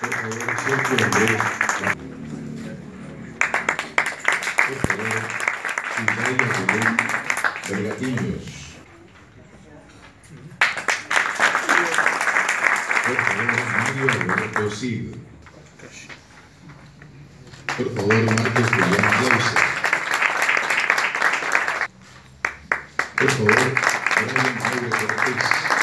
Por favor, Sergio Andrés. Por favor, Silvia Rubén Bergatiños. Por favor, Mario Alberto Cid. Por favor, Marcos Julián Clausa. Por favor, Brian Mauro Cortés.